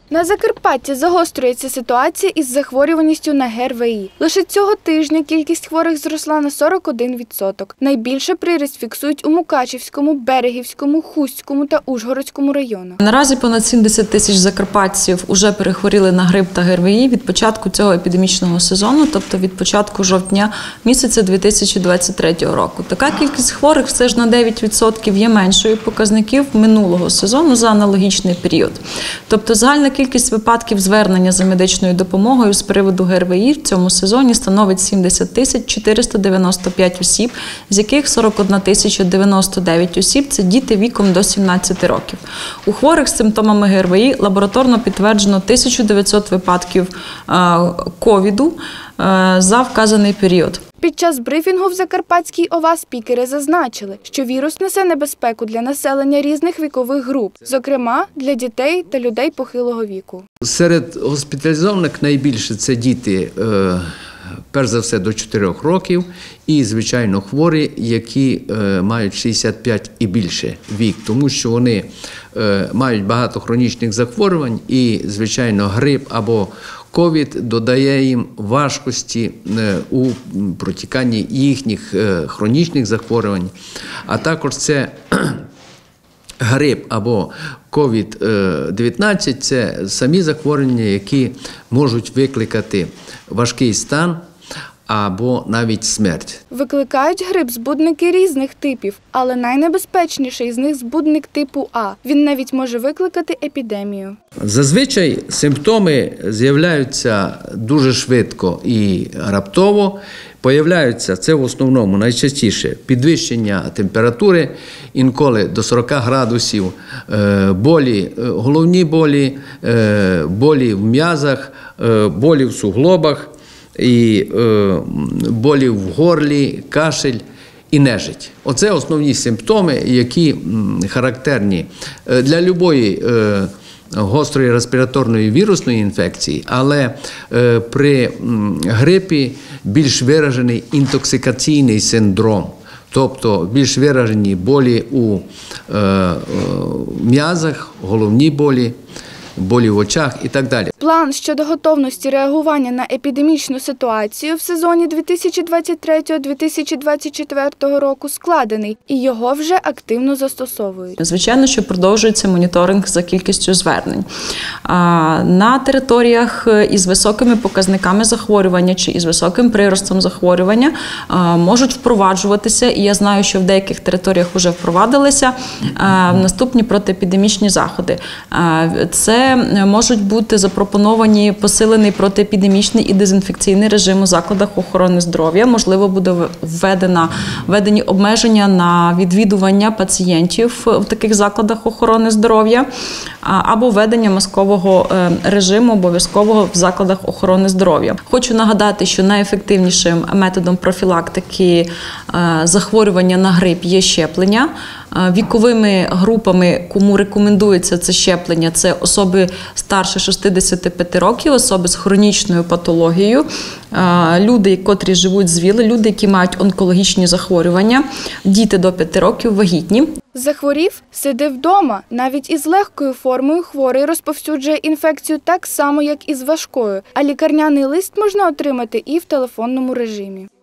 На Закарпатті загострюється ситуація із захворюваністю на ГРВІ. Лише цього тижня кількість хворих зросла на 41%. Найбільше приріст фіксують у Мукачівському, Берегівському, Хустському та Ужгородському районах. Наразі понад 70 тисяч закарпатців уже перехворіли на грип та ГРВІ від початку цього епідемічного сезону, тобто від початку жовтня місяця 2023 року. Така кількість хворих все ж на 9% є меншою показників минулого сезону за аналогічний період. Тобто загальна кількість випадків звернення за медичною допомогою з приводу ГРВІ в цьому сезоні становить 70 495 осіб, з яких 41 099 осіб – це діти віком до 17 років. У хворих з симптомами ГРВІ лабораторно підтверджено 1900 випадків ковіду за вказаний період. Під час брифінгу в Закарпатській ОВА спікери зазначили, що вірус несе небезпеку для населення різних вікових груп, зокрема для дітей та людей похилого віку. Серед госпіталізованих найбільше це діти, перш за все, до 4 років і, звичайно, хворі, які мають 65 і більше вік, тому що вони мають багато хронічних захворювань і, звичайно, грип або ковід додає їм важкості у протіканні їхніх хронічних захворювань, а також це грип або COVID-19 – це самі захворювання, які можуть викликати важкий стан або навіть смерть. Викликають грип збудники різних типів, але найнебезпечніший з них збудник типу А. Він навіть може викликати епідемію. Зазвичай симптоми з'являються дуже швидко і раптово. Появляються, це в основному найчастіше, підвищення температури, інколи до 40 градусів, болі, головні болі, болі в м'язах, болі в суглобах, і болі в горлі, кашель і нежить. Оце основні симптоми, які характерні для будь-якої гострої респіраторної вірусної інфекції, але при грипі більш виражений інтоксикаційний синдром, тобто більш виражені болі у м'язах, головні болі, болі в очах і так далі. План щодо готовності реагування на епідемічну ситуацію в сезоні 2023-2024 року складений, і його вже активно застосовують. Звичайно, що продовжується моніторинг за кількістю звернень. На територіях із високими показниками захворювання чи із високим приростом захворювання можуть впроваджуватися, і я знаю, що в деяких територіях вже впровадилися, наступні протиепідемічні заходи. Це можуть бути запропоновані посилений протиепідемічний і дезінфекційний режим у закладах охорони здоров'я. Можливо, буде введені обмеження на відвідування пацієнтів в таких закладах охорони здоров'я або введення маскового режиму обов'язкового в закладах охорони здоров'я. Хочу нагадати, що найефективнішим методом профілактики захворювання на грип є щеплення. Віковими групами, кому рекомендується це щеплення, це особи старше 65 років, особи з хронічною патологією, люди, котрі живуть з ВІЛ, люди, які мають онкологічні захворювання, діти до 5 років, вагітні. Захворів – сиди вдома. Навіть із легкою формою хворий розповсюджує інфекцію так само, як і з важкою, а лікарняний лист можна отримати і в телефонному режимі.